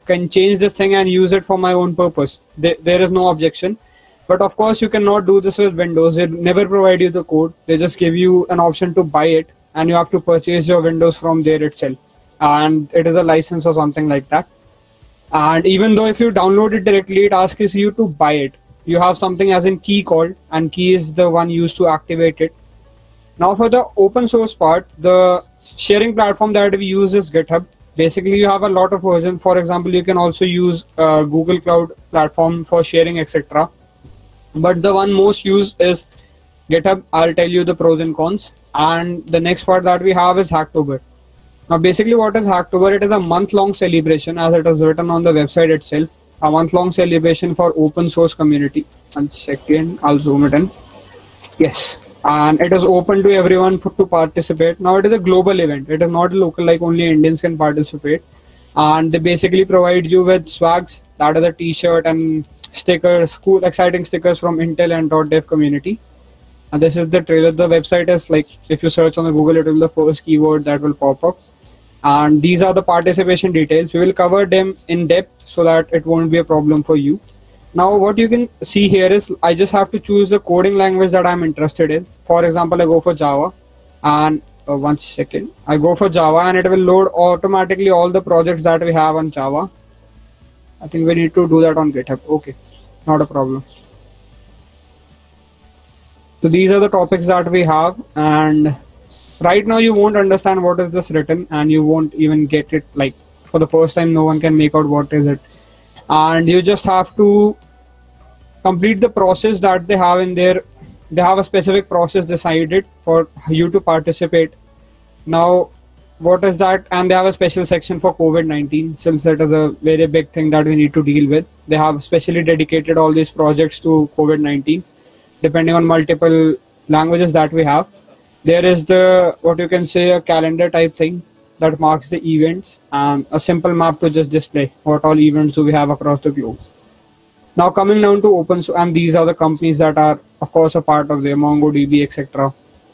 can change this thing and use it for my own purpose. There is no objection. But of course, you cannot do this with Windows. They never provide you the code. They just give you an option to buy it, and you have to purchase your Windows from there itself. And it is a license or something like that. And even though if you download it directly, it asks you to buy it. You have something as in key called, and key is the one used to activate it. Now for the open source part, the sharing platform that we use is GitHub. Basically, you have a lot of versions. For example, you can also use Google Cloud platform for sharing, etc. But the one most used is GitHub. I'll tell you the pros and cons. And the next part that we have is Hacktober. Now, basically, what is Hacktober? It is a month-long celebration, as it is written on the website itself. A month-long celebration for open source community. 1 second, I'll zoom it in. Yes, and it is open to everyone to participate. Now, it is a global event. It is not local, like only Indians can participate. And they basically provide you with swags, that is a T-shirt and stickers, cool, exciting stickers from Intel and .dev community. And this is the trailer. The website is like, if you search on the Google, it will be the first keyword that will pop up. And these are the participation details. We will cover them in depth so that it won't be a problem for you. Now what you can see here is I just have to choose the coding language that I'm interested in. For example, I go for Java, and 1 second, I go for Java, and it will load automatically all the projects that we have on Java. I think we need to do that on GitHub. Okay, not a problem. So these are the topics that we have, and right now you won't understand what is this written, and you won't even get it. Like for the first time, no one can make out what is it, and you just have to complete the process that they have in there. They have a specific process decided for you to participate. Now what is that? And they have a special section for COVID-19, since it is a very big thing that we need to deal with. They have specially dedicated all these projects to COVID-19, depending on multiple languages that we have. There is the, what you can say, a calendar type thing that marks the events, and a simple map to just display what all events do we have across the globe. Now coming down to open source, and these are the companies that are of course a part of the MongoDB, etc.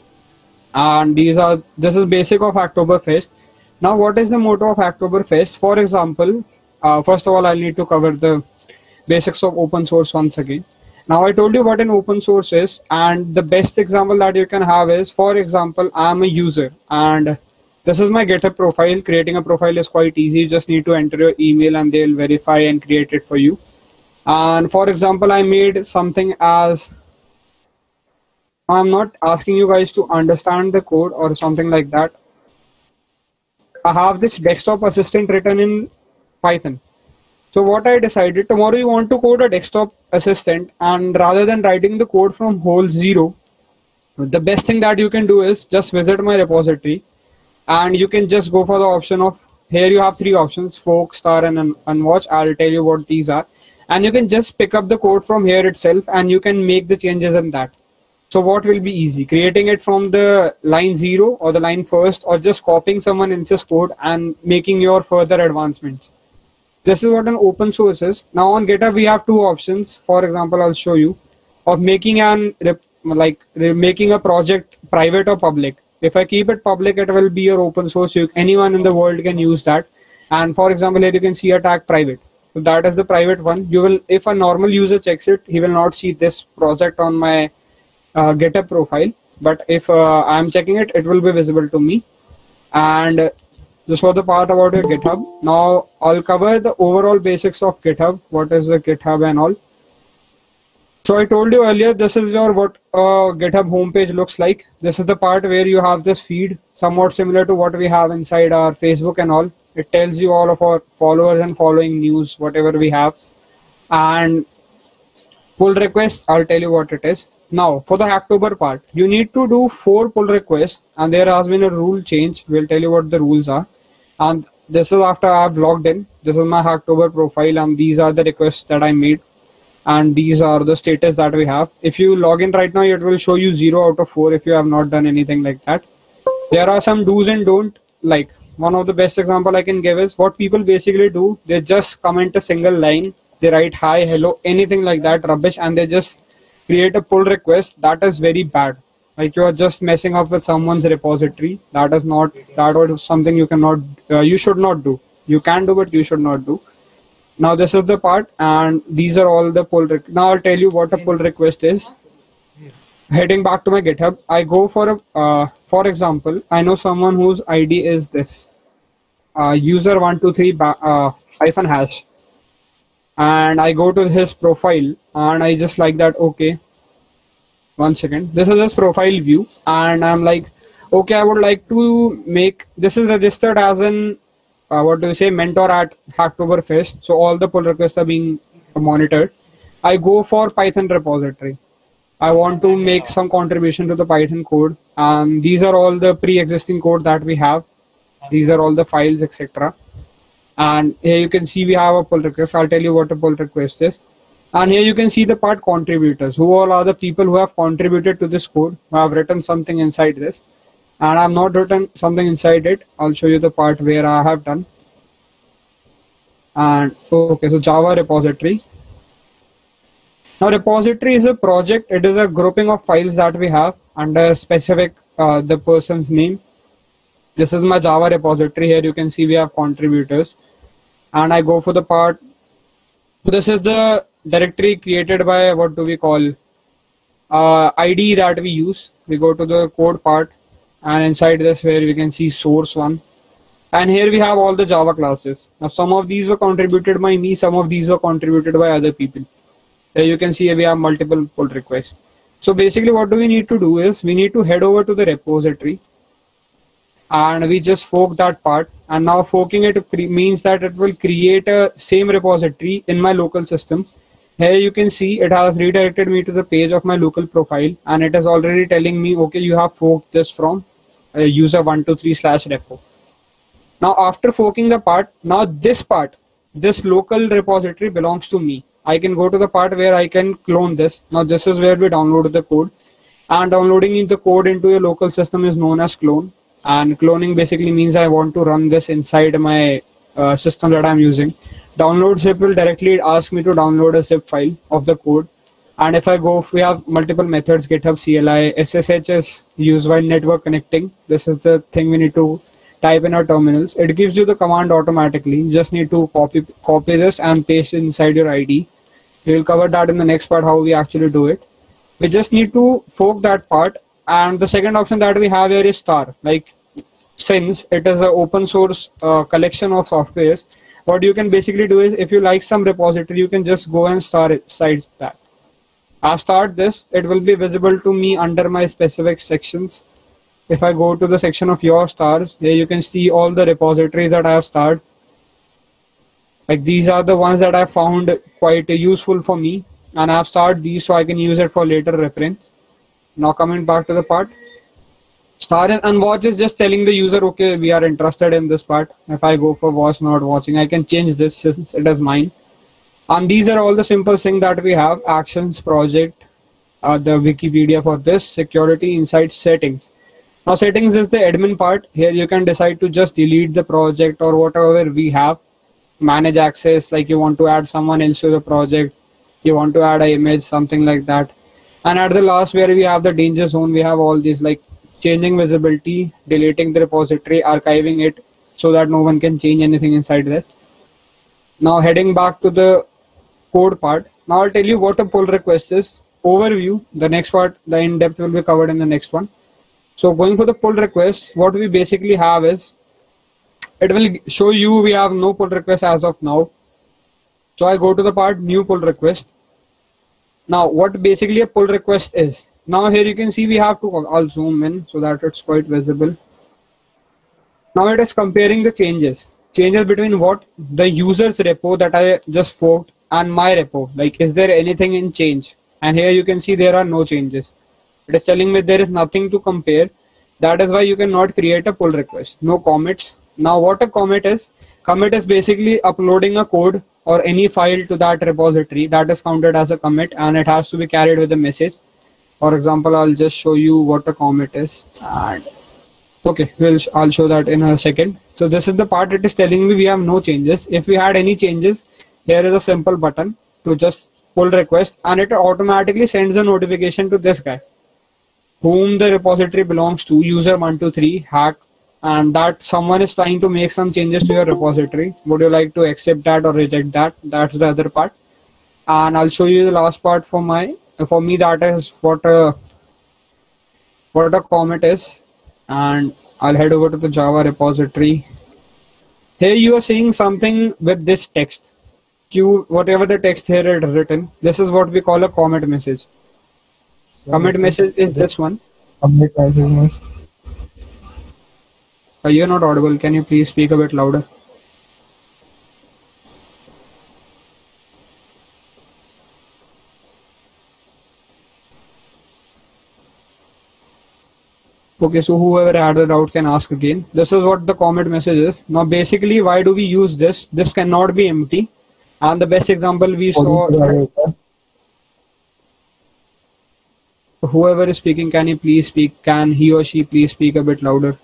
And this is basic of Hacktoberfest. Now what is the motto of Hacktoberfest? For example, first of all, I'll need to cover the basics of open source once again. Now I told you what an open source is, and the best example that you can have is, for example, I'm a user and this is my GitHub profile. Creating a profile is quite easy. You just need to enter your email and they'll verify and create it for you. And for example, I made something as, I'm not asking you guys to understand the code or something like that. I have this desktop assistant written in Python. So what I decided, tomorrow you want to code a desktop assistant, and rather than writing the code from whole zero, the best thing that you can do is just visit my repository, and you can just go for the option of, here you have 3 options, fork, star and unwatch. I'll tell you what these are. And you can just pick up the code from here itself, and you can make the changes in that. So what will be easy? Creating it from the line 0 or the line first, or just copying someone else's code and making your further advancements. This is what an open source is. Now on GitHub we have 2 options. For example, I'll show you, of making making a project private or public. If I keep it public, it will be your open source. Anyone in the world can use that. And for example, here you can see a tag private. So that is the private one. You will, if a normal user checks it, he will not see this project on my GitHub profile. But if I am checking it, it will be visible to me. And this was the part about your GitHub. Now I'll cover the overall basics of GitHub. What is the GitHub and all. So I told you earlier, this is your what GitHub homepage looks like. This is the part where you have this feed, somewhat similar to what we have inside our Facebook and all. It tells you all of our followers and following news, whatever we have. And pull requests, I'll tell you what it is. Now for the Hacktober part, you need to do 4 pull requests, and there has been a rule change. We'll tell you what the rules are. And this is after I've logged in. This is my Hacktober profile, and these are the requests that I made. And these are the status that we have. If you log in right now, it will show you 0 out of 4 if you have not done anything like that. There are some do's and don't. Like one of the best example I can give is what people basically do. They just comment a single line. They write hi, hello, anything like that rubbish, and they just create a pull request. That is very bad. Like you are just messing up with someone's repository. That is something you cannot, you should not do. You can do, but you should not do. Now this is the part, and these are all the pull. Now I'll tell you what a pull request is. Heading back to my GitHub, I go for a, for example, I know someone whose ID is this, user 123 hyphen hash, and I go to his profile, and I just like that. Okay, one second. This is his profile view, and I'm like, okay, I would like to make this is registered as an what do you say, mentor at Hacktoberfest. So all the pull requests are being monitored. I go for Python repository. I want to make some contribution to the Python code, and these are all the pre-existing code that we have. These are all the files, etc. And here you can see we have a pull request. I'll tell you what a pull request is. And here you can see the part contributors, who all are the people who have contributed to this code, who have written something inside this. And I've not written something inside it. I'll show you the part where I have done. And okay, so Java repository. Now repository is a project. It is a grouping of files that we have under specific the person's name. This is my Java repository. Here you can see we have contributors, and I go for the part. This is the directory created by, what do we call, ID that we use. We go to the code part, and inside this where we can see source one, and here we have all the Java classes. Now some of these were contributed by me, some of these were contributed by other people. Here you can see we have multiple pull requests. So basically what do we need to do is we need to head over to the repository, and we just fork that part. And now forking it means that it will create a same repository in my local system. Here you can see it has redirected me to the page of my local profile, and it is already telling me, okay, you have forked this from user 123/repo. Now after forking the part, now this part, this local repository belongs to me. I can go to the part where I can clone this. Now this is where we download the code, and downloading the code into your local system is known as clone. And cloning basically means I want to run this inside my system that I'm using. Download zip will directly ask me to download a zip file of the code. And if I go, we have multiple methods, GitHub CLI, SSH is used while network connecting. This is the thing we need to type in our terminals. It gives you the command automatically. You just need to copy this and paste it inside your ID. We will cover that in the next part, how we actually do it. We just need to fork that part. And the second option that we have here is star. Like, since it is an open source collection of softwares, what you can basically do is, if you like some repository, you can just go and star it, cite that. I start this, it will be visible to me under my specific sections. If I go to the section of your stars, here you can see all the repositories that I have starred. Like, these are the ones that I found quite useful for me, and I have starred these so I can use it for later reference. Now coming back to the part, star and watch is just telling the user, okay, we are interested in this part. If I go for watch not watching, I can change this since it is mine. And these are all the simple things that we have: actions, project, the Wikipedia for this, security, insights, settings. Now settings is the admin part. Here you can decide to just delete the project or whatever we have. Manage access, like you want to add someone else to the project, you want to add an image, something like that. And at the last, where we have the danger zone, we have all these, like changing visibility, deleting the repository, archiving it so that no one can change anything inside there. Now heading back to the code part, now I'll tell you what a pull request is. Overview, the next part, the in-depth will be covered in the next one. So going for the pull requests, what we basically have is, it will show you we have no pull request as of now. So I go to the part new pull request. Now what basically a pull request is, now here you can see we have to, I'll zoom in so that it's quite visible. Now it is comparing the changes between what the user's repo that I just forked and my repo. Like, is there anything in change? And here you can see there are no changes. It is telling me there is nothing to compare. That is why you cannot create a pull request. No commits. Now what a commit is basically uploading a code or any file to that repository. That is counted as a commit, and it has to be carried with a message. For example, I'll just show you what a commit is. And okay, I'll show that in a second. So this is the part it is telling me we have no changes. If we had any changes, here is a simple button to just pull request, and it automatically sends a notification to this guy, whom the repository belongs to, user 123 hack, and that someone is trying to make some changes to your repository. Would you like to accept that or reject that? That's the other part. And I'll show you the last part for me, that is what a commit is. And I'll head over to the Java repository. Here you are seeing something with this text. Whatever the text here is written, this is what we call a commit message. Commit message is this one. Commit message. You're not audible. Can you please speak a bit louder? Okay, so whoever had the doubt can ask again. This is what the commit message is. Now, basically, why do we use this? This cannot be empty. And the best example we saw. Whoever is speaking, can he please speak? Can he or she please speak a bit louder?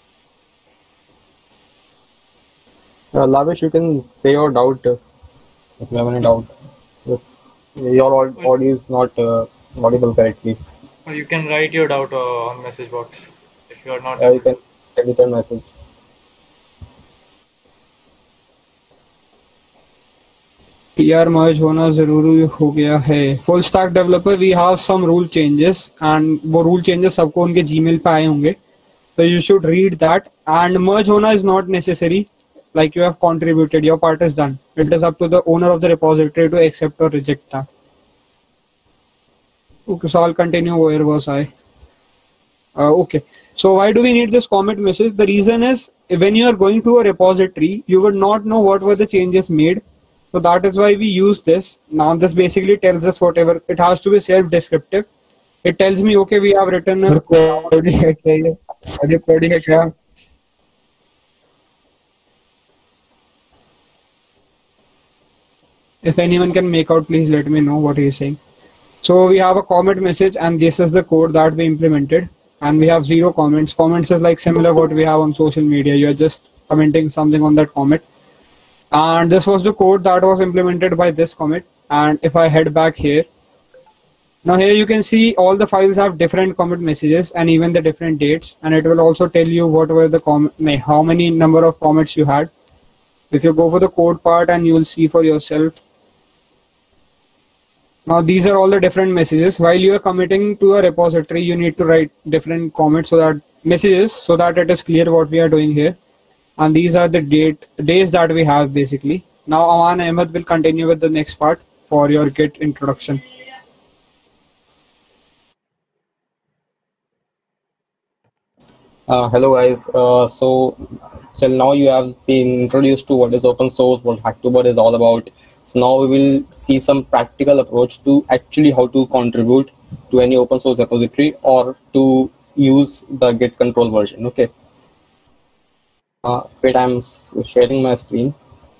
Lavish, you can say your doubt if you have any doubt. If your audio is not audible correctly. Or you can write your doubt on message box if you are not. You can edit a message. PR merge होना जरूरी हो गया है. Full stack developer, we have some rule changes, and वो rule changes सबको उनके Gmail पे आए होंगे. So you should read that. And merge होना is not necessary. Like, you have contributed, your part is done. It is up to the owner of the repository to accept or reject that. Okay, so I'll continue. Where was I? Okay. So why do we need this commit message? The reason is, when you are going to a repository, you would not know what were the changes made. So that is why we use this. Now this basically tells us whatever. It has to be self-descriptive. It tells me, okay, we have written a... If anyone can make out, please let me know what he is saying. So we have a commit message, and this is the code that we implemented. And we have 0 comments. Comments is like similar what we have on social media. You are just commenting something on that commit. And this was the code that was implemented by this commit. And if I head back here, now here you can see all the files have different commit messages and even the different dates. And it will also tell you what were the how many number of commits you had. If you go for the code part, and you will see for yourself. Now these are all the different messages. While you are committing to a repository, you need to write different commits so that messages, so that it is clear what we are doing here. And these are the days that we have basically. Now Aman Ahmed will continue with the next part for your Git introduction. Hello guys. So till now you have been introduced to what is open source, what Hacktober is all about. So now we will see some practical approach to actually how to contribute to any open source repository or to use the Git control version. Okay. Wait, I'm sharing my screen.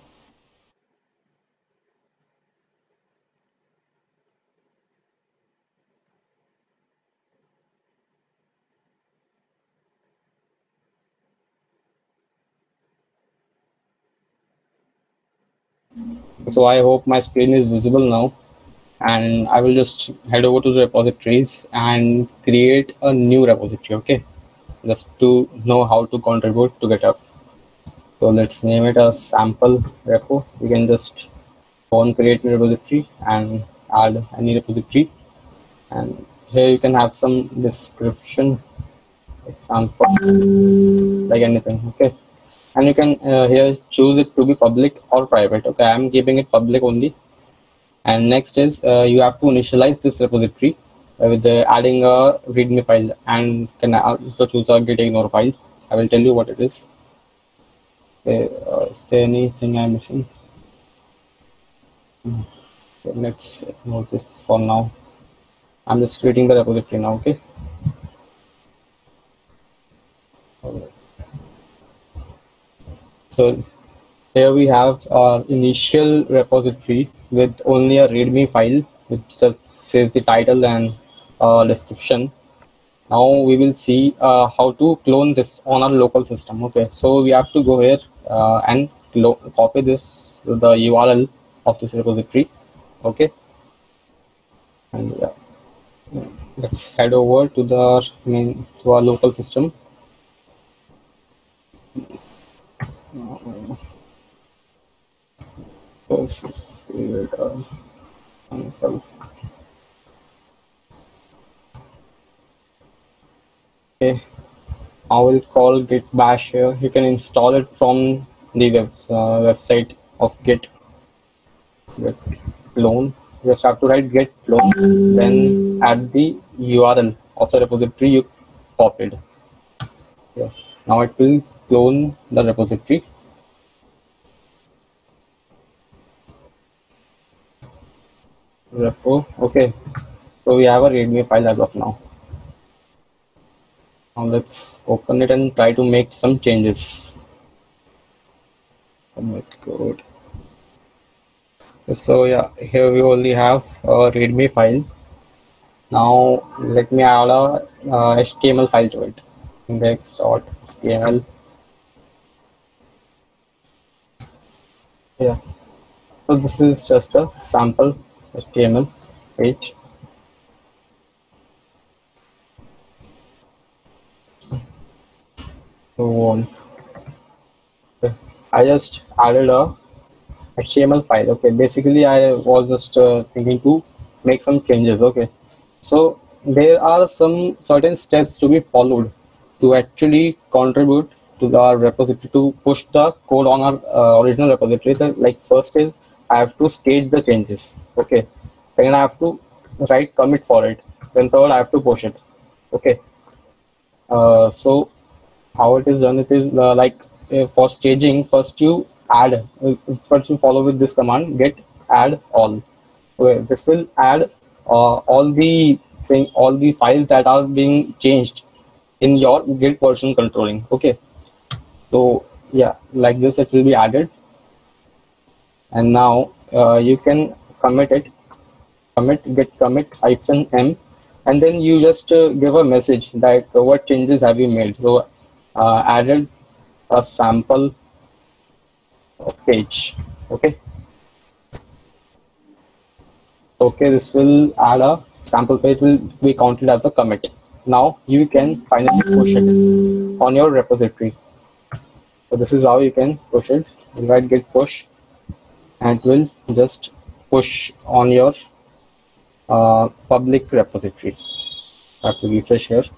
So I hope my screen is visible now, and I will just head over to the repositories and create a new repository. Okay, just to know how to contribute to GitHub. So let's name it a sample repo. You can just go on create a repository and add any repository, and here you can have some description, example, like anything. Okay. And you can here choose it to be public or private. Okay, I'm keeping it public only. And next is you have to initialize this repository with adding a README file, and can also choose a git ignore file. I will tell you what it is. Okay, is there anything I'm missing? So let's ignore this for now. I'm just creating the repository now. Okay. So here we have our initial repository with only a README file, which just says the title and description. Now we will see how to clone this on our local system. Okay, so we have to go here and copy this to the URL of this repository. Okay, and let's head over to our local system. First is create a sample. Okay, I will call git bash here. You can install it from the website of git clone. You just have to write git clone, then add the URL of the repository you copied. Yeah. Now it will clone the repository. Repo. Okay, so we have a README file as of now. Now let's open it and try to make some changes. Commit code. So yeah, here we only have a README file. Now let me add a HTML file to it. Index.html. Yeah. So this is just a sample HTML page. So on. Okay. I just added a HTML file. Okay, basically I was just thinking to make some changes. Okay, so there are some certain steps to be followed to actually contribute to the repository, to push the code on our original repository. So, like, first is I have to stage the changes. Okay, second I have to write commit for it, then third I have to push it. Okay, so how it is done, it is for staging, first you follow with this command, get add all. Okay, this will add all the files that are being changed in your git version controlling. Okay, so yeah, like this it will be added, and now you can commit it, git commit -m, and then you just give a message that what changes have you made. So added a sample page. Okay, this will add a sample page, will be counted as a commit. Now you can finally push it on your repository. So this is how you can push it. You write git push, and it will just push on your public repository. I have to refresh here.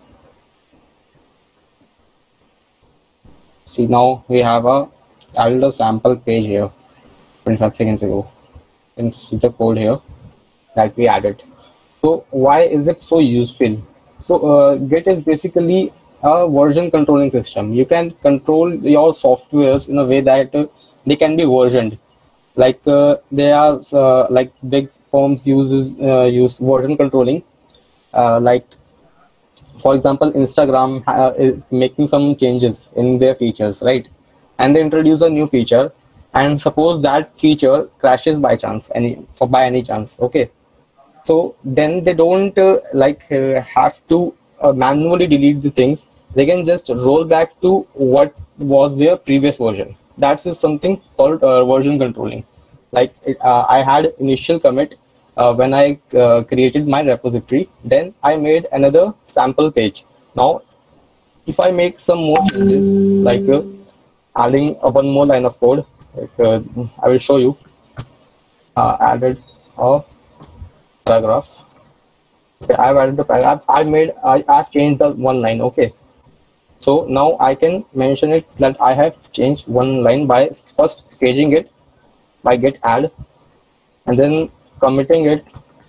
See, now we have added a sample page here 25 seconds ago. You can see the code here that we added. So why is it so useful? So Git is basically a version controlling system. You can control your softwares in a way that they can be versioned. Like they are like big firms use version controlling. Like, for example, Instagram is making some changes in their features, right? And they introduce a new feature, and suppose that feature crashes by chance, by any chance. Okay, so then they don't have to manually delete the things. They can just roll back to what was their previous version. That is something called version controlling. Like I had initial commit when I created my repository, then I made another sample page. Now if I make some more changes, like adding one more line of code, like, I will show you. Added a paragraph. Okay, I've added the paragraph. I've changed the one line. Okay, so now I can mention it that I have changed one line by first staging it by git add, and then committing it,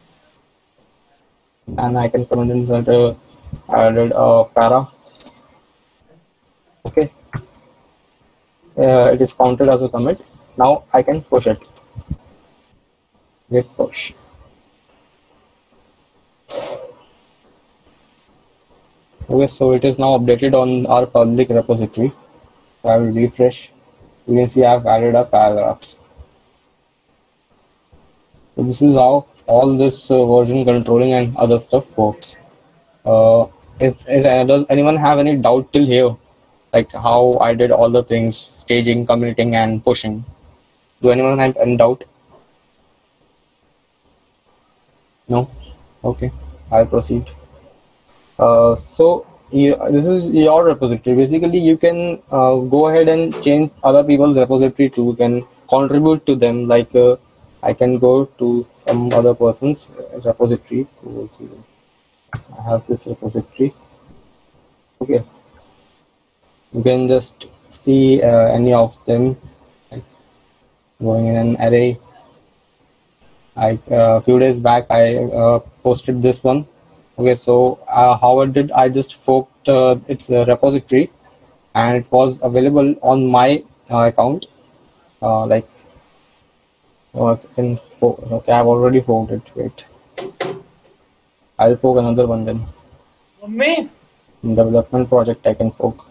and I can comment in that added a para. Okay, it is counted as a commit. Now I can push it. Git push. Okay, so it is now updated on our public repository. So I will refresh. You can see I have added a paragraph. So this is how all this version controlling and other stuff works. Does anyone have any doubt till here? Like how I did all the things, staging, committing, and pushing. Do anyone have any doubt? No? Okay, I'll proceed. So this is your repository. Basically, you can go ahead and change other people's repository too. You can contribute to them. Like I can go to some other person's repository. I have this repository. Okay, you can just see any of them, like going in an array. A few days back, I posted this one. Okay, so how I did, I just forked its repository, and it was available on my account. Like, okay, I've already forked it. Wait, I'll fork another one then. In development project, I can fork.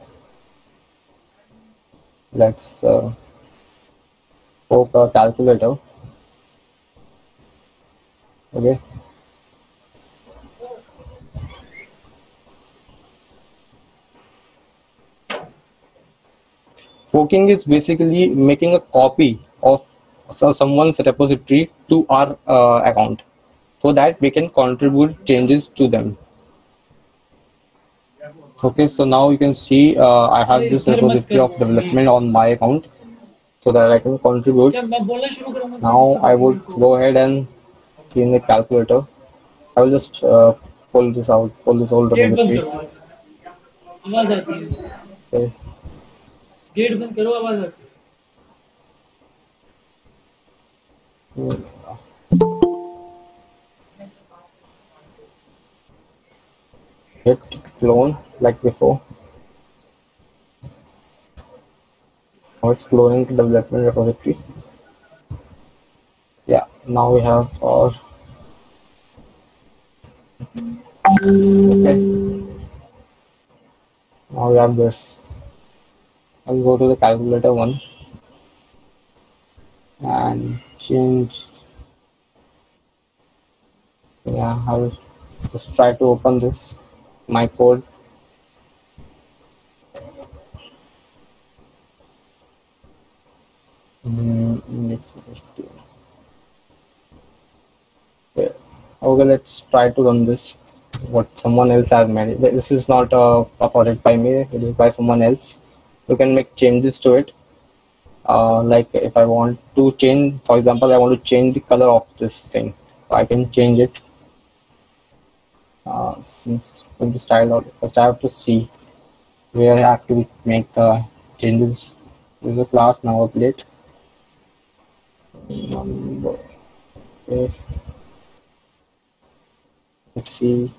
Let's fork a calculator. Okay. Forking is basically making a copy of someone's repository to our account, so that we can contribute changes to them. Okay, so now you can see I have this repository of development on my account, so that I can contribute. Now I would go ahead and see in the calculator. I will just pull this out, pull this whole repository. Okay. Gate बंद करो, आवाज आती Hit clone like before. Now it's cloning to development repository. Yeah, now we have our okay. Now we have this. I'll go to the calculator one and change. Yeah, I'll just try to open this, my code. Okay, let's try to run this. What someone else has made. This is not a project by me, it is by someone else. You can make changes to it. Like if I want to change, for example, I want to change the color of this thing, so I can change it. Since from the style out, first I have to see where I have to make the changes. There's a class now update. Number. Okay. Let's see.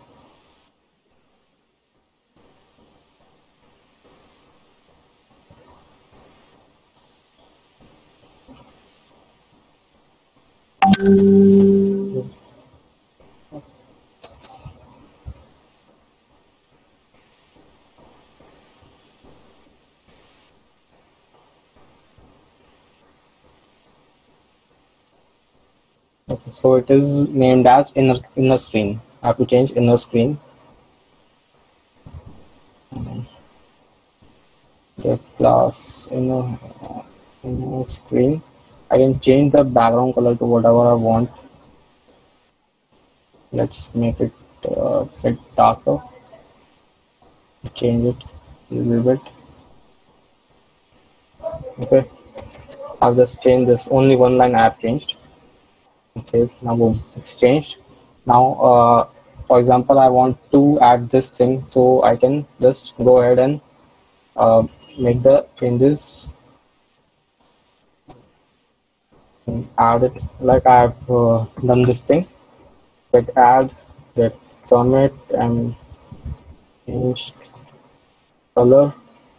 Okay, so it is named as inner screen. I have to change inner screen. Def class inner screen. I can change the background color to whatever I want. Let's make it a bit darker. Change it a little bit. Okay, I'll just change this. Only one line I have changed. Save. Now boom, it's changed. Now for example, I want to add this thing, so I can just go ahead and make the changes and add it like I have done this thing. Click add, get commit and change color.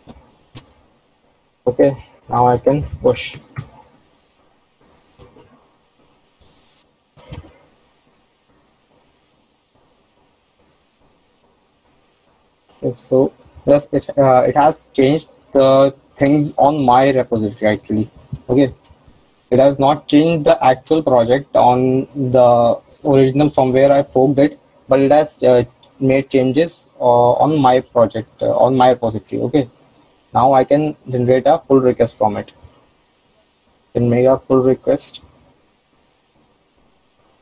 Okay, now I can push. So yes, it has changed the things on my repository actually. Okay, it has not changed the actual project on the original from where I forked it, but it has made changes on my project on my repository. Okay, now I can generate a pull request from it. Can make a pull request.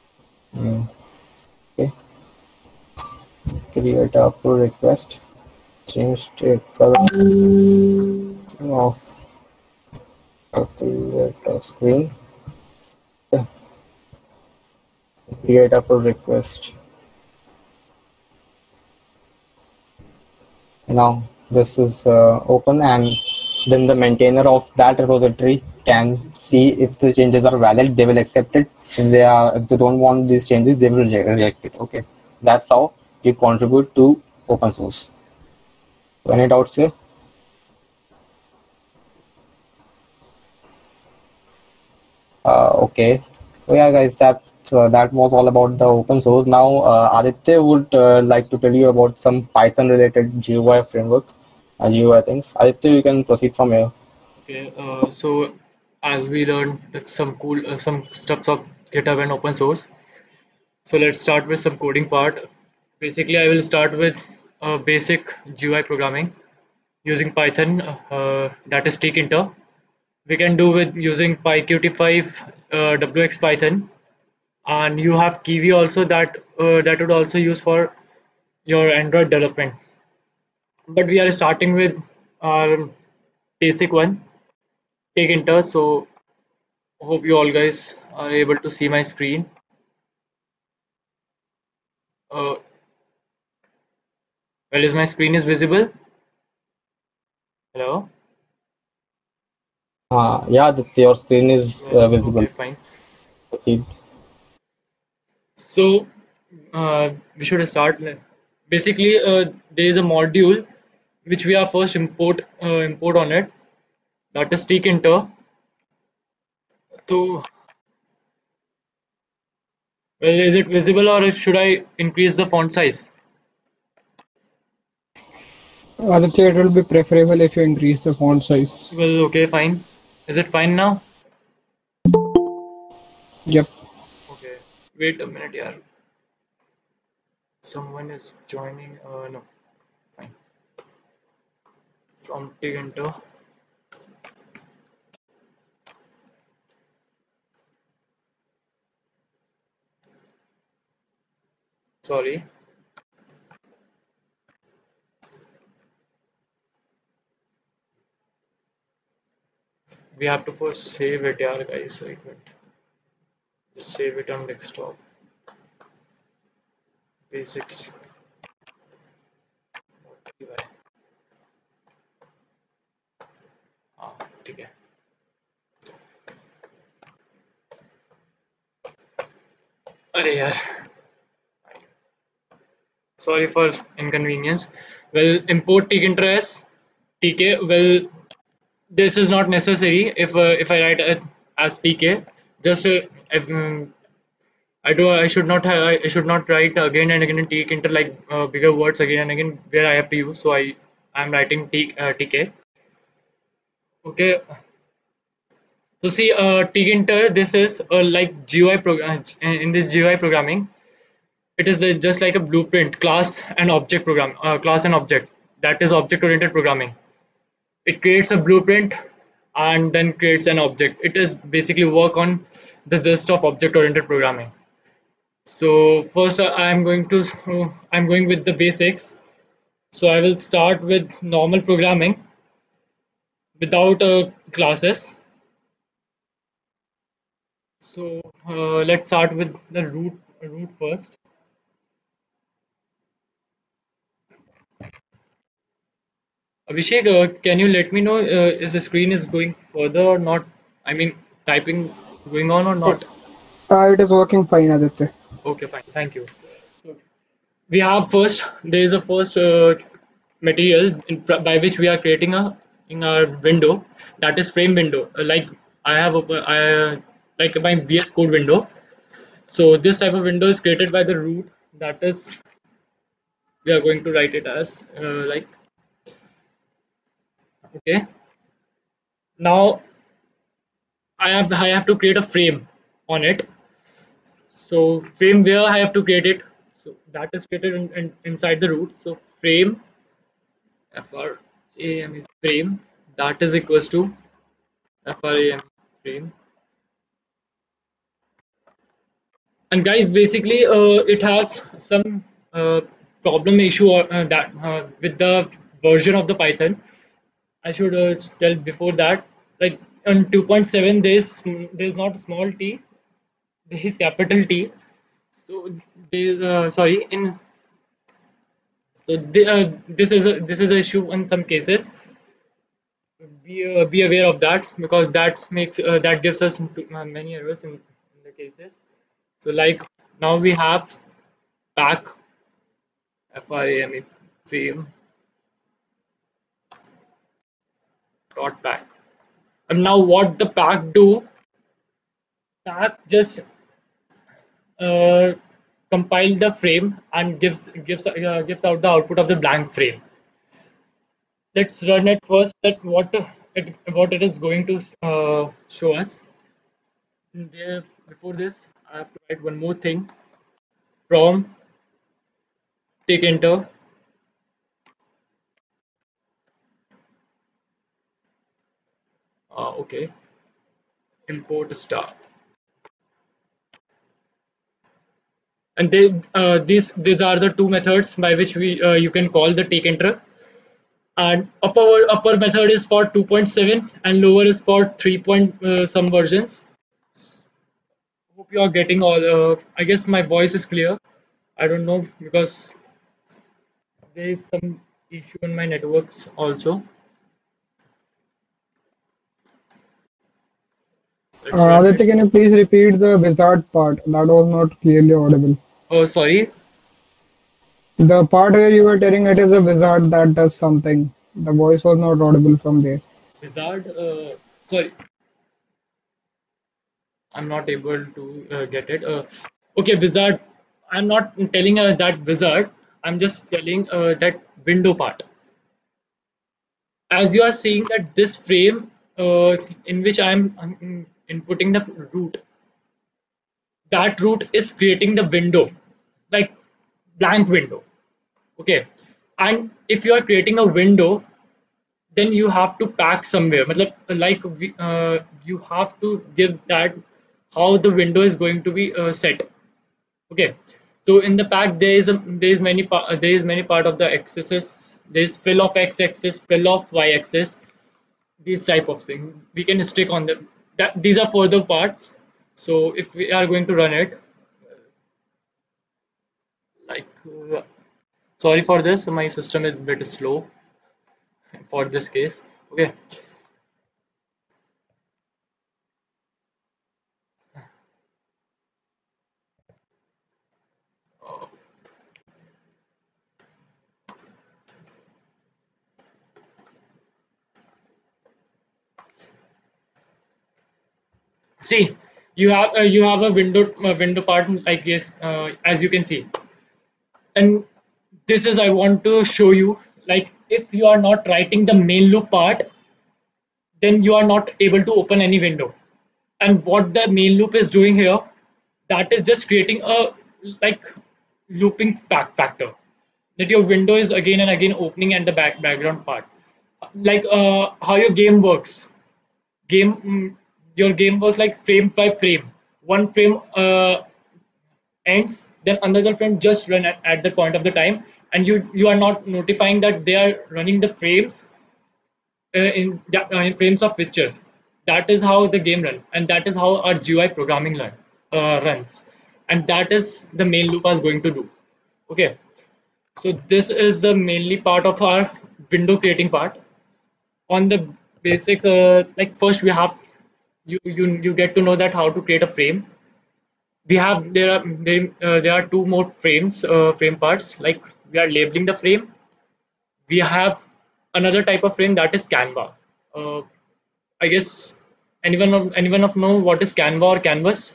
Okay, create a pull request. change state color of calculator screen. Yeah. Create a pull request. Now this is open, and then the maintainer of that repository can see if the changes are valid. They will accept it. If they don't want these changes, they will reject it. Okay, that's how you contribute to open source. So any doubts here? Okay. So yeah, guys, that was all about the open source. Now, Aditya would like to tell you about some Python-related GUI framework, GUI things. Aditya, you can proceed from here. Okay, so as we learned like, some cool some steps of GitHub and open source, so let's start with some coding part. Basically, I will start with basic GUI programming using Python, that is tkinter. We can do with using PyQt5, WX Python, and you have Kiwi also that would also use for your Android development. But we are starting with our basic one, tkinter. So hope you all guys are able to see my screen. Uh, well, is my screen is visible? Hello? Yeah, Aditya, your screen is Well, visible. okay, fine. Proceed. So we should start. Basically, there is a module which we are first import on it. That is tkinter. So, well, is it visible or should I increase the font size? Aditya, it will be preferable if you increase the font size. Well, okay, fine. Is it fine now? Yep. Okay. Wait a minute, yeah. Someone is joining. No, fine. From tkinter. Sorry. We have to first save it, yeah, guys. Wait, wait. Just save it on desktop. Basics. हाँ ठीक है. अरे यार, sorry for inconvenience. Well, import tkinter as tk. Well, this is not necessary if I write as tk. Just um, I should not have, I should not write again and again in tkinter like bigger words again and again where I have to use. So I'm writing tk. Okay. So see, tkinter, this is like GUI program. In this GUI programming, it is just like a blueprint, class and object program, class and object. That is object oriented programming. It creates a blueprint and then creates an object. It is basically work on the gist of object oriented programming. So first I'm going with the basics. So I will start with normal programming without classes. So let's start with the root first. Abhishek, can you let me know is the screen is going further or not? I mean, typing going on or not? It is working fine, Aditya. Okay, fine. Thank you. So we have first there is a first material by which we are creating a in our window, that is frame window. Like I have like my VS Code window. So this type of window is created by the root. That is we are going to write it as like okay. Now I have to create a frame on it. So frame where I have to create it. So that is created inside the root. So frame FRAM is frame, that is equals to FRAM frame. And guys, basically it has some problem issue that with the version of the Python. I should tell before that, like on 2.7, there's not small t, there is capital T. So sorry, in so this is an issue in some cases. Be aware of that, because that gives us many errors in the cases. So like now we have pack frame frame dot pack, and now what the pack do? Pack just uh, compile the frame and gives out the output of the blank frame. Let's run it first. That what it is going to show us. There, before this, I have to write one more thing. From, take enter. Okay. Import star. And these are the two methods by which we you can call the take enter. And upper method is for 2.7 and lower is for 3 point some versions. Hope you are getting all. I guess my voice is clear. I don't know, because there is some issue in my networks also. Let's run it. Aditya, can you please repeat the wizard part? That was not clearly audible. Oh, sorry. The part where you were telling it is a wizard that does something. The voice was not audible from there. Wizard. Sorry, I'm not able to get it. Okay, wizard. I'm not telling that wizard. I'm just telling that window part. As you are seeing that this frame in which I'm inputting the root, that root is creating the window, like blank window. Okay, and if you are creating a window, then you have to pack somewhere. Like you have to give that how the window is going to be set. Okay, so in the pack there is many part of the axes. There is fill of x-axis, fill of y-axis, these type of thing. We can stick on them. These are further parts. So if we are going to run it, like sorry for this, my system is a bit slow for this case. Okay. See, you have a window part like this, as you can see, and this is I want to show you. Like if you are not writing the main loop part, then you are not able to open any window. And what the main loop is doing here, that is just creating a like looping factor, that your window is again and again opening at the background part, like how your game works. Your game works like frame by frame. One frame ends, then another frame just run at the point of the time, and you are not notifying that they are running the frames in frames of pictures. That is how the game runs, and that is how our GUI programming runs, and that is the main loop is going to do. Okay, so this is the mainly part of our window creating part. On the basic, like first we have you get to know that how to create a frame. We have there are two more frame parts, like we are labeling the frame. We have another type of frame, that is Canva. I guess anyone of know what is Canva or Canvas?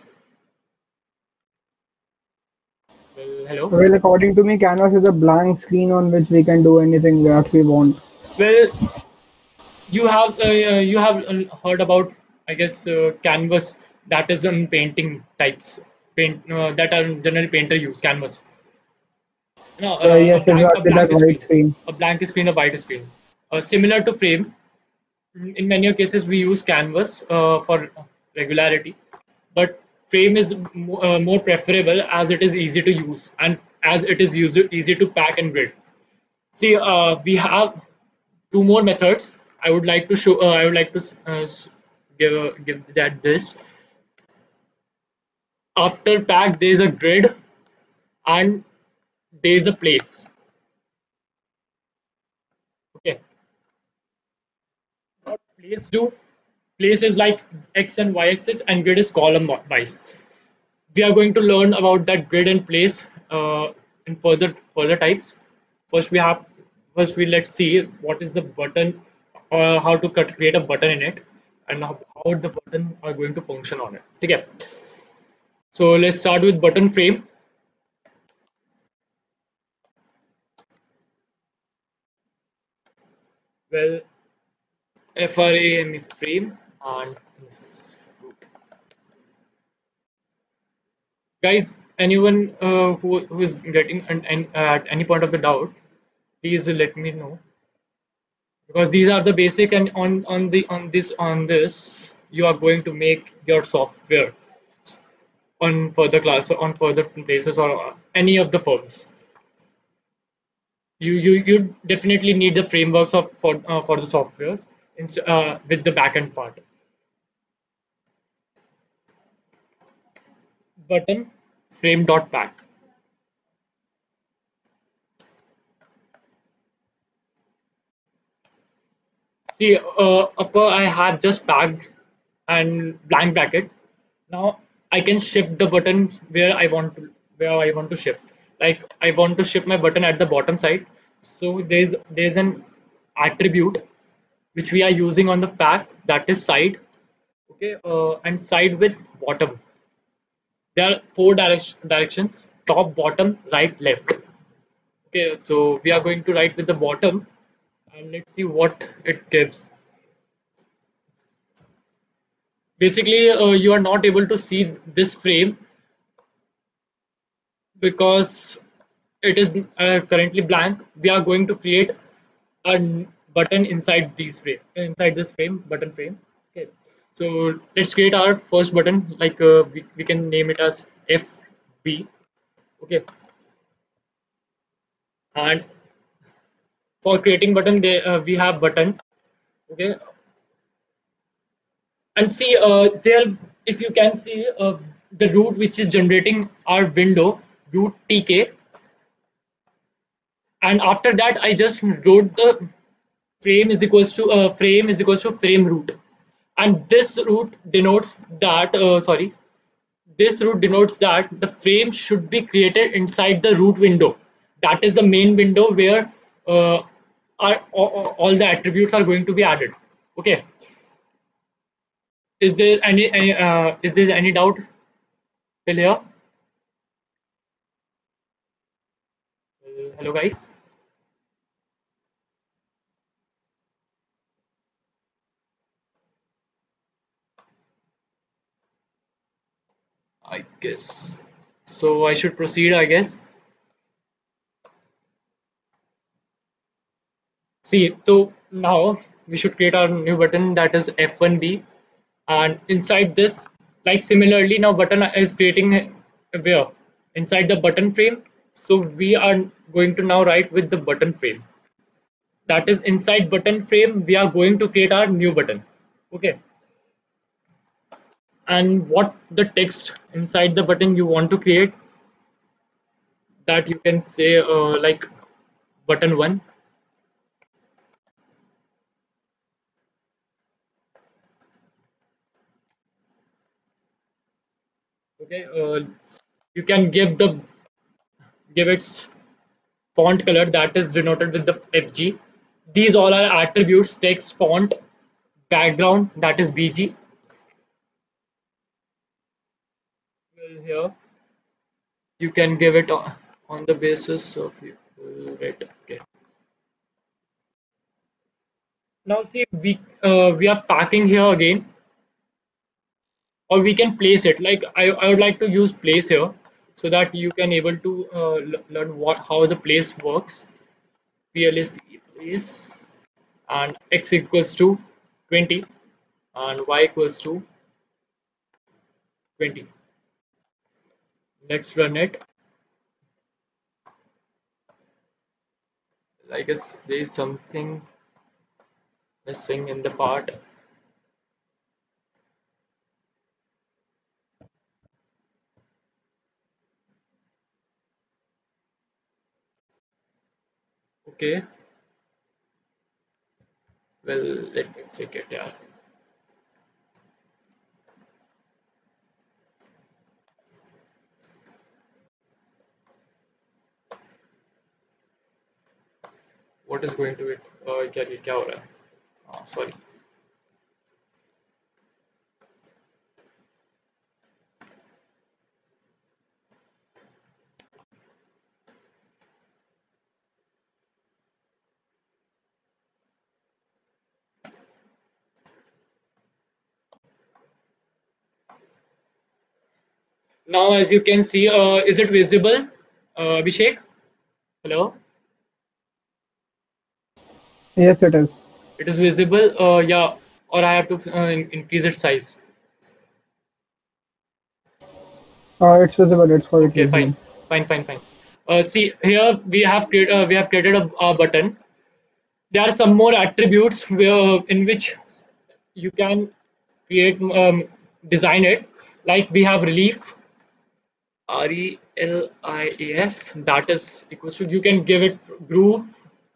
Well, hello. Well, according to me, Canvas is a blank screen on which we can do anything that we want. Well, you have heard about, I guess, Canvas, that is on painting types, that are generally painter use Canvas. No, Yes, exactly, that white screen. A blank screen, a white screen. Similar to frame, in many cases we use Canvas for regularity, but frame is more preferable, as it is easy to use and as it is easy to pack and build. See, we have two more methods. I would like to show. I would like to give that this. After pack, there is a grid and there is a place. Okay, what place do? Place is like x and y axis, and grid is column wise. We are going to learn about that grid and place in further types. First, we let's see what is the button, or how to create a button in it, and how the button are going to function on it. Okay. So let's start with button frame. Well, frame frame and guys, anyone who is getting at any point of the doubt, please let me know, because these are the basic, and on this you are going to make your software on further class or on further places or any of the firms. You definitely need the frameworks of for the softwares with the backend part. Button frame dot pack. See, upper I have just packed and blank bracket. Now I can shift the button where I want to shift. Like I want to shift my button at the bottom side. So there's an attribute which we are using on the pack, that is side. Okay, and side with bottom. There are four directions: top, bottom, right, left. Okay, so we are going to write with the bottom, and let's see what it gives. Basically, you are not able to see this frame because it is currently blank. We are going to create a button inside this frame, button frame. Okay, so let's create our first button. Like we can name it as FB. Okay, and for creating button, we have button. Okay, and see there, if you can see the root which is generating our window, root tk, and after that I just wrote the frame is equals to frame root, and this root denotes that this root denotes that the frame should be created inside the root window. That is the main window where all the attributes are going to be added. Okay, is there any doubt till here? Hello guys. I guess so. I should proceed, I guess. See, so now we should create our new button, that is F1B, and inside this, like similarly, now button is creating where inside the button frame. So we are going to now write with the button frame. That is inside button frame. We are going to create our new button. Okay, and what the text inside the button you want to create, that you can say like button one. Okay, you can give its font color, that is denoted with the FG. These all are attributes: text, font, background, that is BG. Well, here you can give it on the basis of red. Okay. Now see, we are packing here again, or we can place it. Like I would like to use place here so that you can able to learn how the place works. PLS place, and x equals to 20 and y equals to 20. Let's run it. I guess there is something. missing in the part. Okay, well, let me check it. Yeah. What is going to it? क्या हो रहा है? Sorry. Now, as you can see, is it visible, Abhishek? Hello? Yes, it is. It is visible. Yeah, or I have to increase its size. It's visible. It's quite Okay, visible. fine. See here we have created a button. There are some more attributes in which you can create design it. Like we have relief, RELIEF, that is equals to, you can give it groove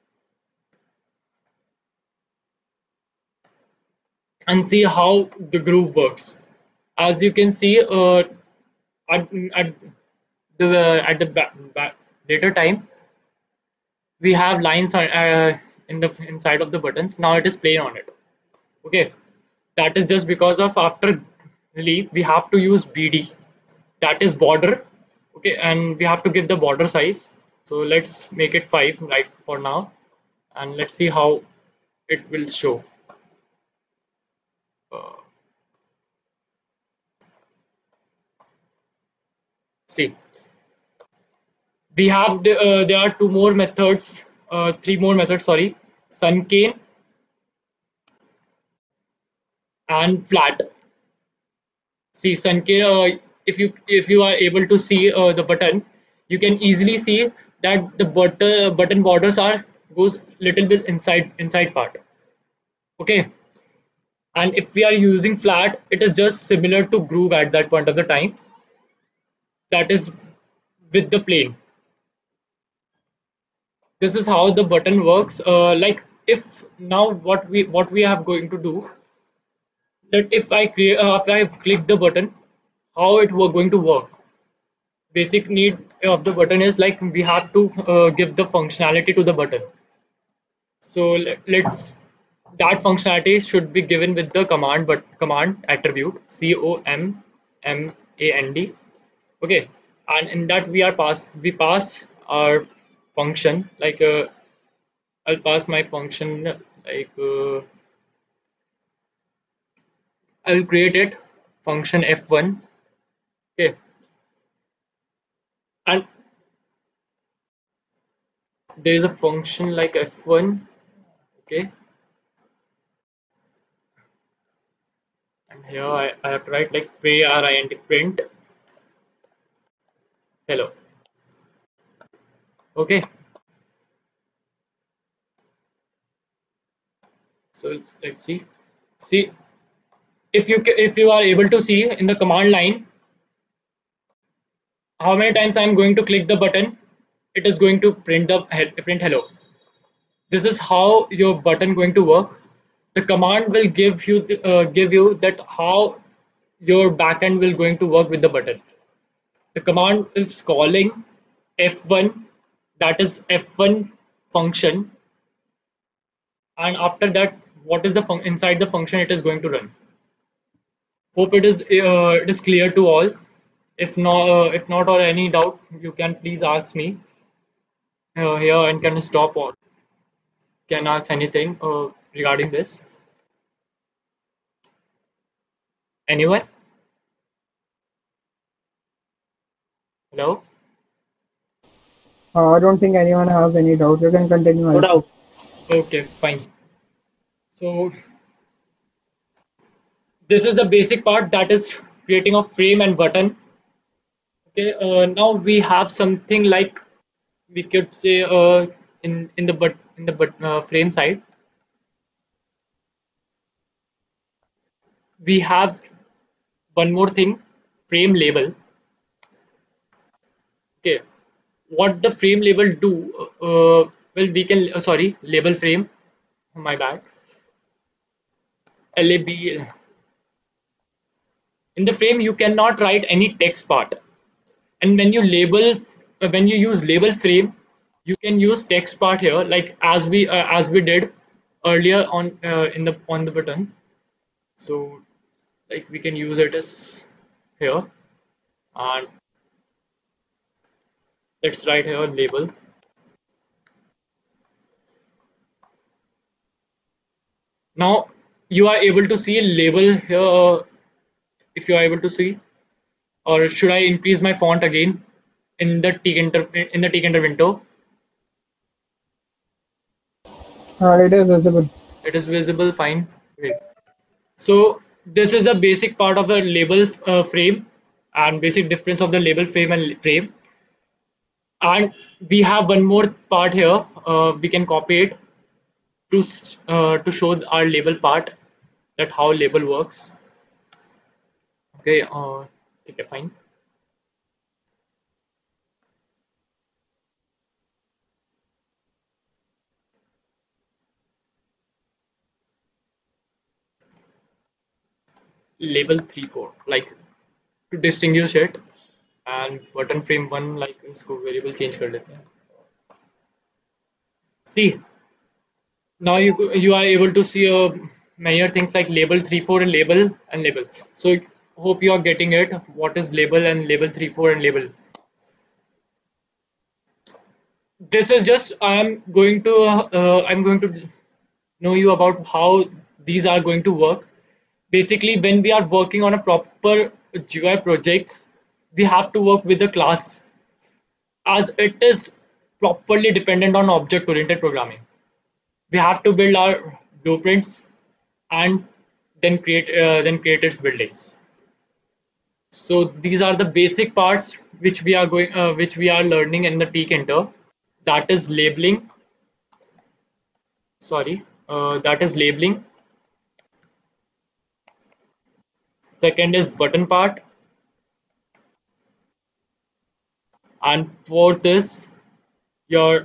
and see how the groove works. As you can see, at at the later time, we have lines in the inside of the buttons. Now it is plain on it. Okay, that is just because of after relief we have to use BD, that is border. Okay, and we have to give the border size. So let's make it 5 right for now, and let's see how it will show. Uh, See, we have there are two more methods, three more methods. Sorry, sun cane and flat. See, sun cane. If you are able to see the button, you can easily see that the button borders are goes little bit inside part. Okay, and if we are using flat, it is just similar to groove at that point of the time. That is with the plane. This is how the button works. Like if now what we have going to do, that if I click the button, how it were going to work. Basic need of the button is like we have to give the functionality to the button. So let's that functionality should be given with the command attribute COMMAND. Okay, and in that we pass our function like I'll pass my function like I'll create it function f1. Okay, and there is a function like f1. Okay, and here I have to write like print hello. Okay, so let's see if you are able to see in the command line how many times I'm going to click the button, it is going to print hello. This is how your button going to work. The command will give you that how your backend will going to work with the button. The command is calling f1, that is f1 function, and after that what is the inside the function it is going to run. Hope it is clear to all. If not or any doubt, you can please ask me here and can stop or can ask anything regarding this. Anyone? Hello? I don't think anyone has any doubt. You can continue. No doubt. Okay, fine. So this is the basic part, that is creating a frame and button. Okay, now we have something like we could say in the frame side. we have one more thing, frame label. Okay, what the frame label do? Well, we can sorry, label frame. My bad. LAB. In the frame, you cannot write any text part, and when you use label frame, you can use text part here, like as we did earlier on in the on the button. So like we can use it as here, and let's write here label. Now you are able to see label here, if you are able to see, or should I increase my font again in the Tkinter window? It is visible. It is visible, fine. Wait. So this is the basic part of the label frame, and basic difference of the label frame and frame. And we have one more part here. We can copy it to show our label part, that how label works. Okay, okay, fine. Label 3 4, like to distinguish it, and button frame 1, like इसको variable change कर लेते हैं. See, now you are able to see many things like label 3 4 and label. So hope you are getting it. What is label and label 3 4 and label? This is just I'm going to know you about how these are going to work. Basically, when we are working on a proper GUI projects, we have to work with the class, as it is properly dependent on object oriented programming. We have to build our blueprints and then create its buildings. So these are the basic parts which we are learning in the Tkinter. That is labeling. Sorry, that is labeling. Second is button part, and fourth is your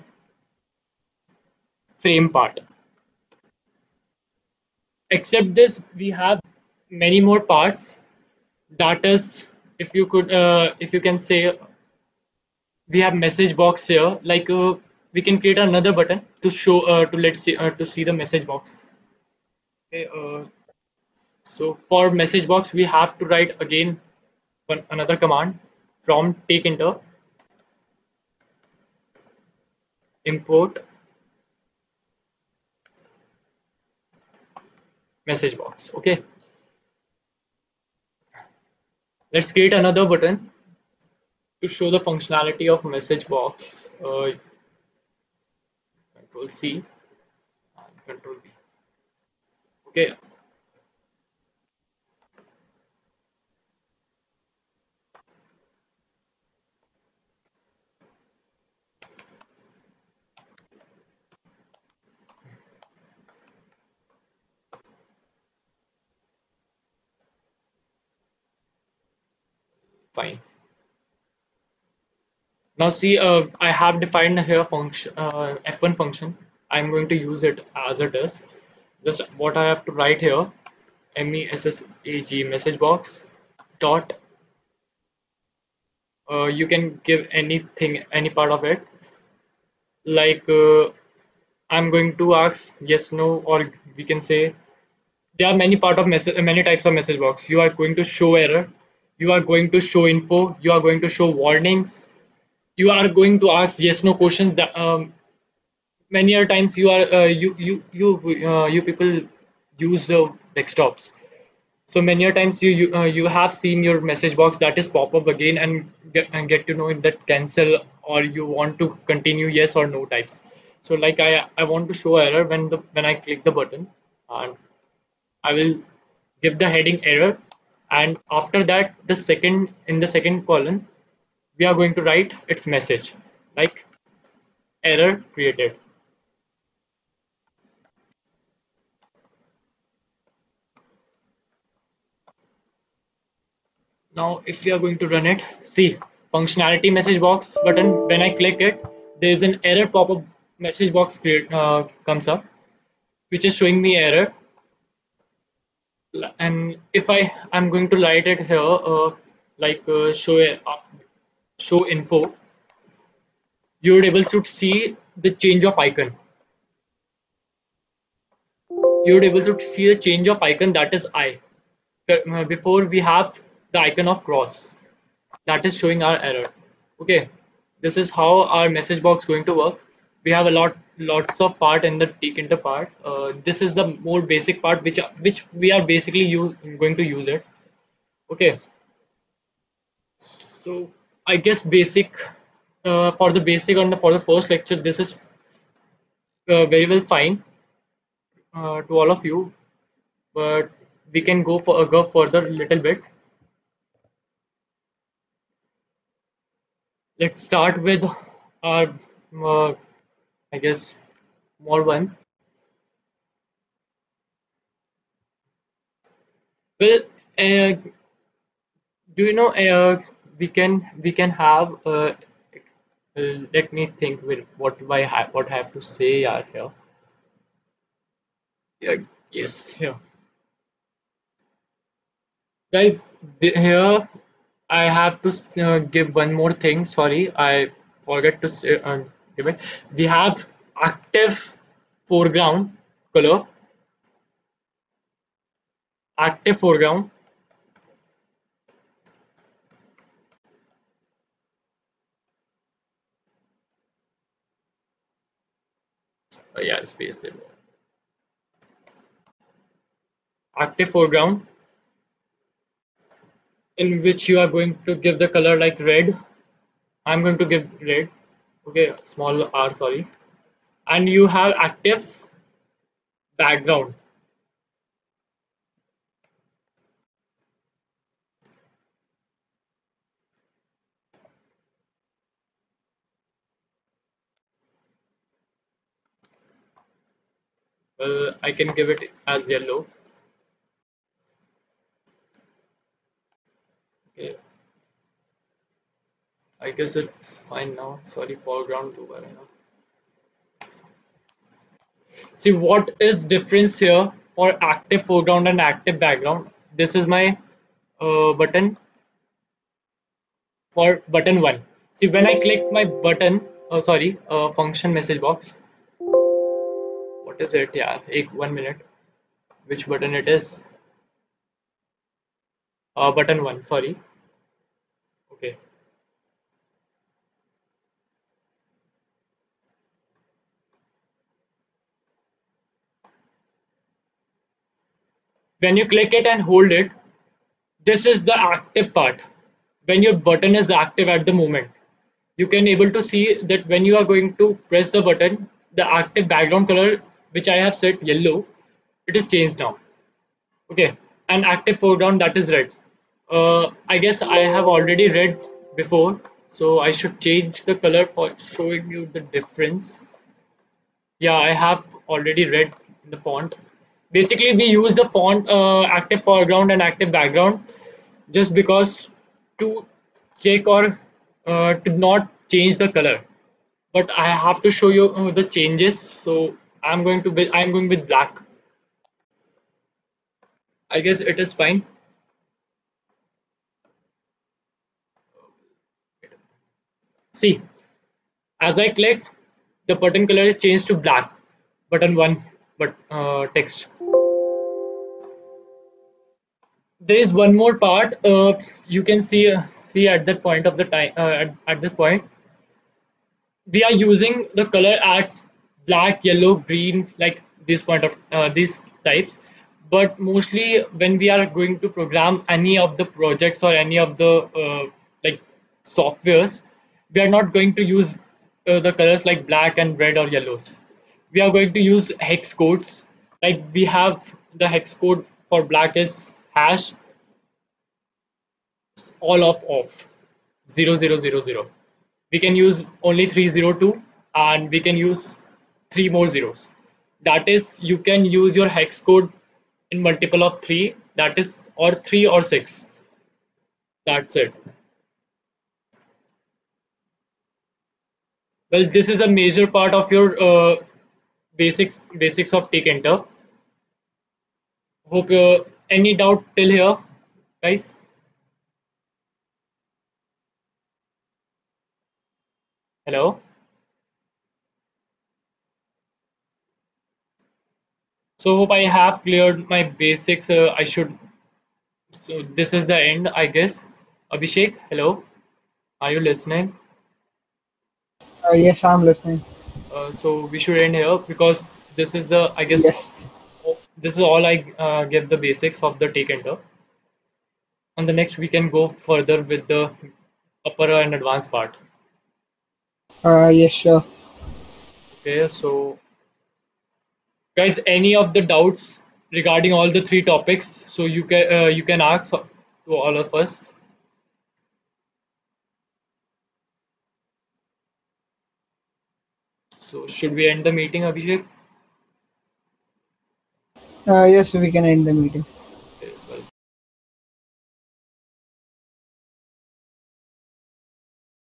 frame part. Except this, we have many more parts. That is, if you can say, we have message box here. Like we can create another button to show to see the message box. Okay, so for message box, we have to write again another command from Tkinter, import message box. Okay, let's create another button to show the functionality of message box. Control C and Control V. Okay, fine. Now see, I have defined here function F1 function. I'm going to use it as it is. Just what I have to write here, message box dot. You can give anything, any part of it. Like I'm going to ask yes, no, or we can say there are many types of message box. You are going to show error. You are going to show info. You are going to show warnings. You are going to ask yes no questions. That many a times you are you people use the desktops, so many a times you have seen your message box that is pop up again, and get to know if that cancel or you want to continue yes or no types. So like I want to show error when I click the button, and I will give the heading error, and after that the second column we are going to write its message, like error created. Now if we are going to run it, see functionality message box button, when I click it, there is an error pop-up message box comes up, which is showing me error. And if I'm going to write it here, show info, you're able to see the change of icon. You're able to see the change of icon, that is I. Before we have the icon of cross, that is showing our error. Okay, this is how our message box going to work. We have a lots of part in the tkinter part. This is the more basic part which we are basically going to use it. Okay, so I guess basic for the basic and for the first lecture, this is very well fine to all of you, but we can go further a little bit. Let's start with our I guess more one. Well, uh, do you know we can have let me think with what I have to say here. Yeah, yes, here, guys. Here I have to give one more thing. Sorry, I forget to give it. We have active foreground color, active foreground. Yeah, space there. Active foreground, in which you are going to give the color like red. I'm going to give red. Okay, small r, sorry. And you have active background. I can give it as yellow. Okay, I guess it's fine now. Sorry, foreground too. See what is difference here for active foreground and active background. This is my button for button one. See when I click my button, function message box. What is it? Yeah, 1 minute. Which button it is? Button one. Sorry. Okay. When you click it and hold it, this is the active part. When your button is active at the moment, you can able to see that when you are going to press the button, the active background color which I have set yellow, it is changed now. Okay, and active foreground, that is red. I guess I have already read before, so I should change the color for showing you the difference. Yeah, I have already read the font. Basically, we use the font active foreground and active background just because to check or to not change the color. But I have to show you the changes, so I'm going with black. I guess it is fine. See, as I click, the button color is changed to black. Button one, but text. There is one more part. You can see at that point of the time. At this point, we are using the color at black, yellow, green, like this point of these types. But mostly when we are going to program any of the projects or any of the like softwares, we are not going to use the colors like black and red or yellows. We are going to use hex codes. Like we have the hex code for black is hash all of off 0000. We can use only 302 and we can use three more zeros. That is, you can use your hex code in multiple of three, that is, or three or six. That's it. Well, this is a major part of your basics of Take Enter. Hope any doubt till here, guys? Hello. So hope I have cleared my basics. I should. So this is the end, I guess. Abhishek, hello. Are you listening? Yes, I'm listening. So we should end here because this is the, I guess, Yes. this is all I give the basics of the Take Enter. On the next, we can go further with the upper and advanced part. Yes, sure. Okay, so guys, any of the doubts regarding all the three topics, so you can ask to all of us. So should we end the meeting, Abhishek? Yes, we can end the meeting.